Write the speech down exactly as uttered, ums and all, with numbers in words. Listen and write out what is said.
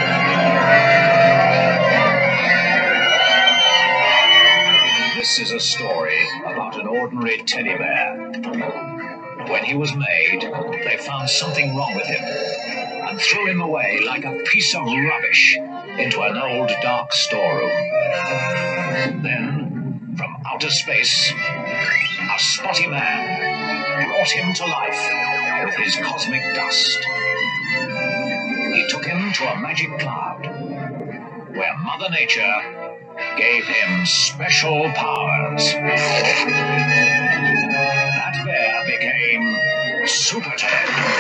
This is a story about an ordinary teddy bear. When he was made, they found something wrong with him and threw him away like a piece of rubbish into an old dark storeroom. Then, from outer space, a spotty man brought him to life with his cosmic dust. He took him to a magic cloud where Mother Nature gave him special powers. That bear became SuperTed.